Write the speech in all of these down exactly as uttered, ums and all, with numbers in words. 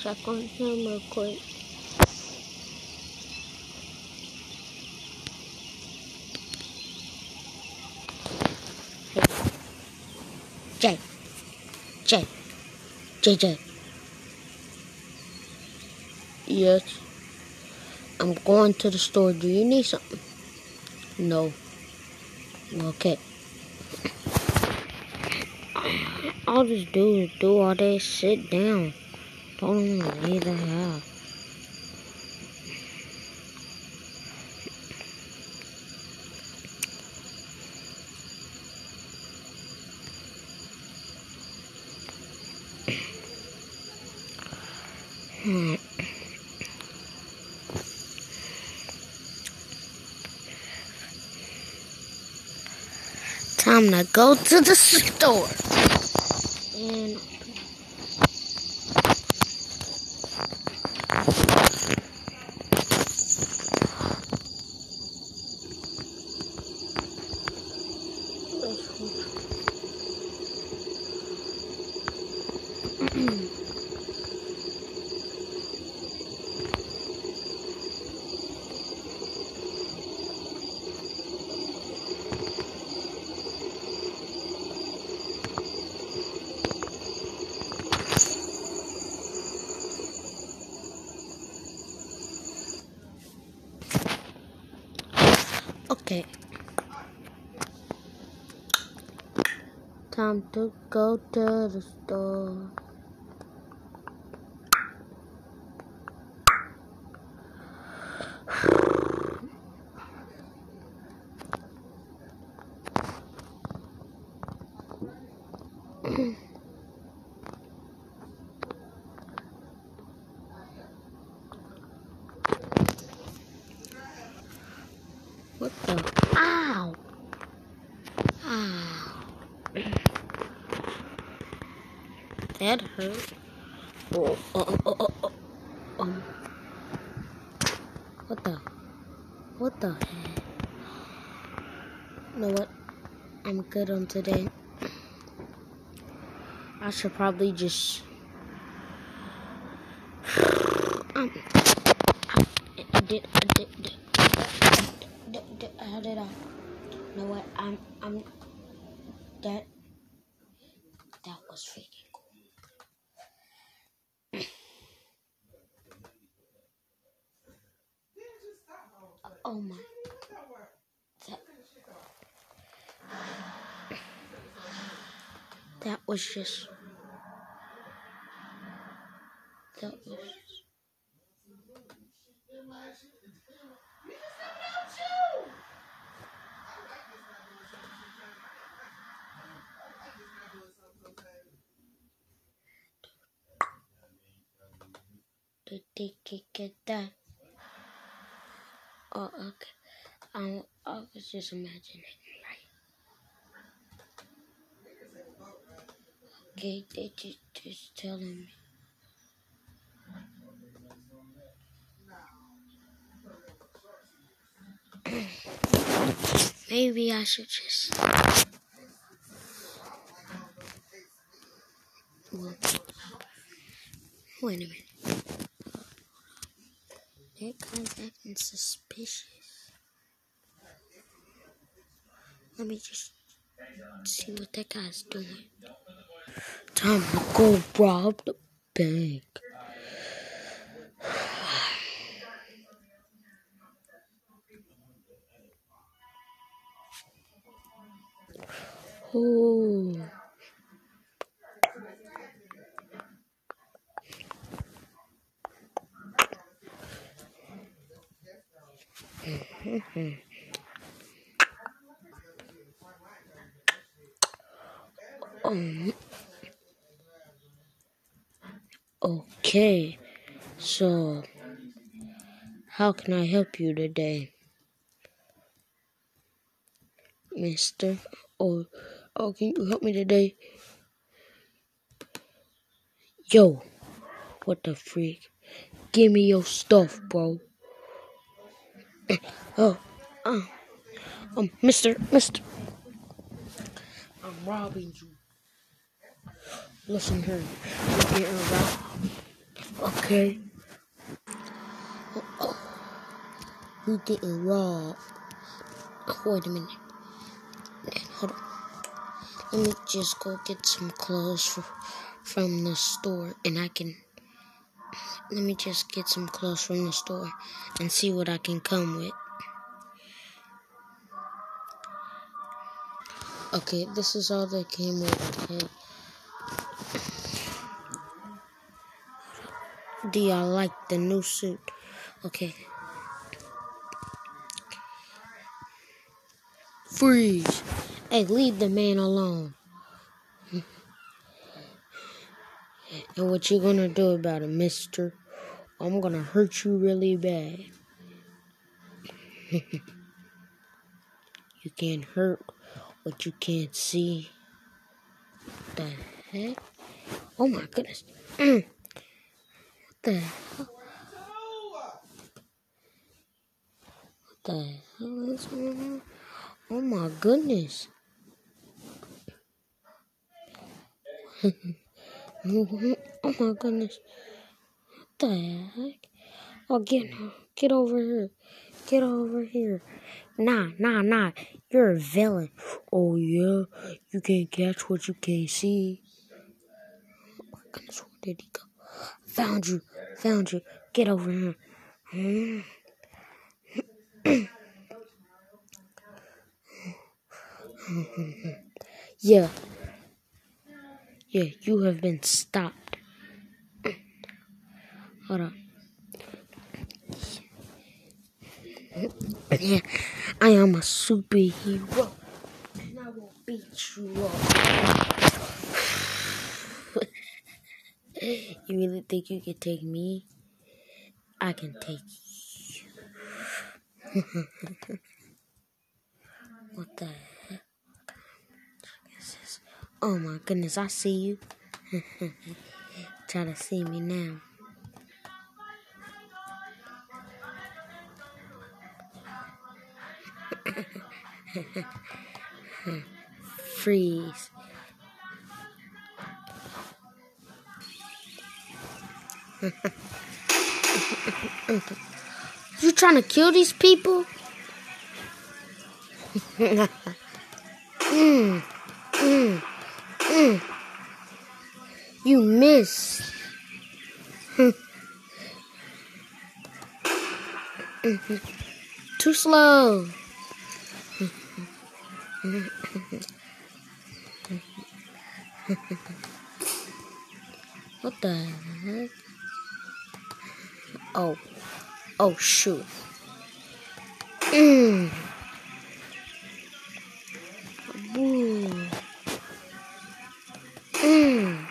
check on him real quick. Hey. Jay. Jay. J J. Yes. I'm going to the store. Do you need something? No. Okay. All just do is do all day, sit down. Don't even leave the house. Hmm. Time to go to the store. And okay. Time to go to the store. What the? Ow! Ow! That hurt. Oh, oh, oh, oh, oh. Um. What the? What the heck? You know what? I'm good on today. I should probably just. Um. I, I did. I did. did, did, did how did I? You know what? I'm. I'm. That. That was freaking cool. Oh my. That, that was just. That was. Did they get that? Oh, okay. Um, I was just imagining, right? Okay, they just, just telling me. Maybe I should just. Well, wait a minute. That guy's acting suspicious. Let me just see what that guy's doing. Time to go rob the bank. Oh. um. Okay. So, how can I help you today, mister? Oh, oh, can you help me today? Yo, what the freak? Give me your stuff, bro. Oh, uh, um, mister, mister. I'm robbing you. Listen here, you're getting robbed. Okay. You getting robbed. Wait a minute. Hold on. Let me just go get some clothes for, from the store, and I can. Let me just get some clothes from the store and see what I can come with. Okay, this is all that came with. Okay. Do y'all like the new suit? Okay. Freeze! Hey, leave the man alone. And what you gonna do about it, mister? I'm gonna hurt you really bad. You can't hurt what you can't see. What the heck? Oh my goodness. Mm. What the hell? What the hell is going on? Oh my goodness. Oh my goodness. What the heck? Oh, get, get over here. Get over here. Nah, nah, nah. You're a villain. Oh, yeah? You can't catch what you can't see. Oh my goodness, where did he go? Found you. Found you. Get over here. Hmm. Yeah. Yeah, you have been stopped. Hold on. Yeah, I am a superhero. And I will beat you up. You really think you can take me? I can take you. What the heck is this? Oh my goodness, I see you. Try to see me now. Freeze. You trying to kill these people? mm, mm, mm. You missed. Too slow. What the heck? Oh. Oh, shoot. Mm. Boo. Mm.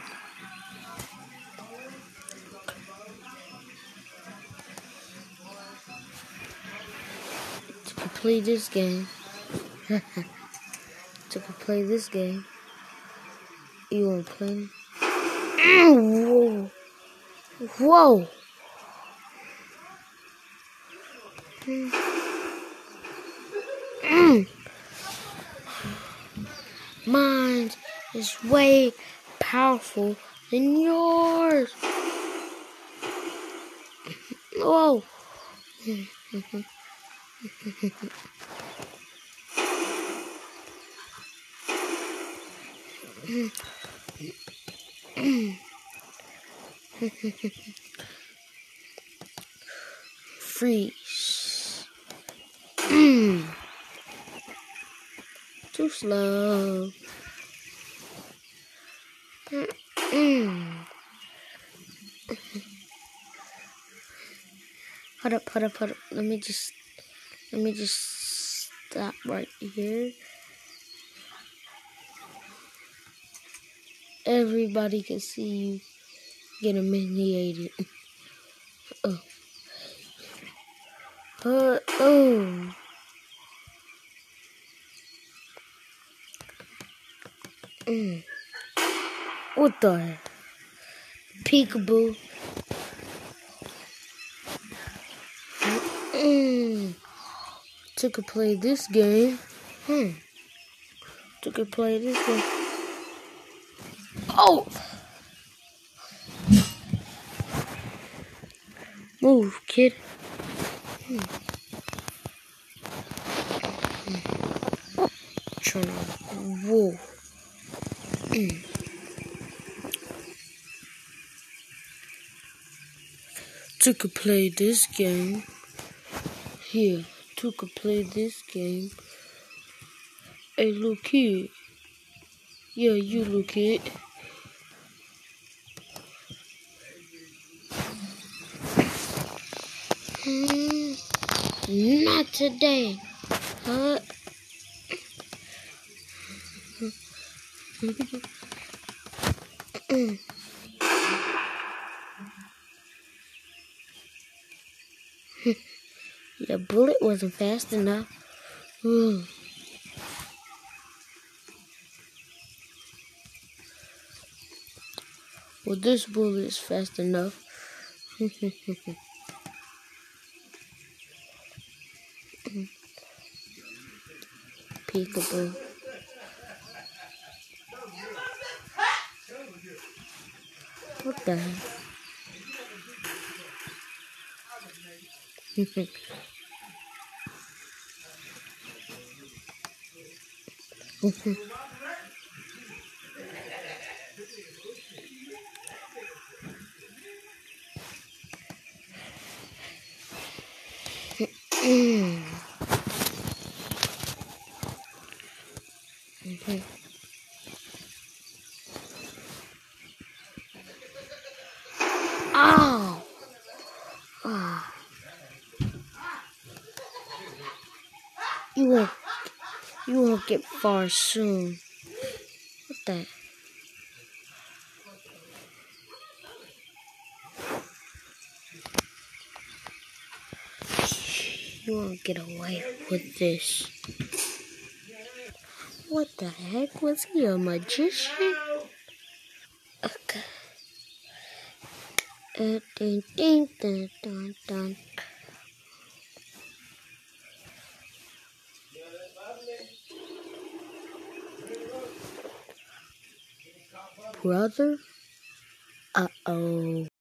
To complete this game. To complete this game. You wanna play? Mm. Whoa. Whoa. Mm. Mm. Mine is way powerful than yours. Whoa. Freeze. Mm. Too slow. Mm. Hold up, hold up, hold up. Let me just, let me just stop right here. Everybody can see you get humiliated. Oh. Uh, oh. Mm. What the heck? Peekaboo. Mm. To play this game. Hmm. To play this game. Oh! Move, kid. Hmm. Trying to. Whoa. Mm. To could play this game. Here, to could play this game. Hey, little kid. Yeah, you little kid. Mm, not today. Huh? The bullet wasn't fast enough. Mm. Well, this bullet is fast enough. Peekaboo. What the heck? Mm. Mm-hmm. Ow! Oh. You won't, you won't get far soon. What the? You won't get away with this. What the heck? Was he a magician? Okay. Uh, ding, ding, dun, dun, dun. Brother? Uh-oh.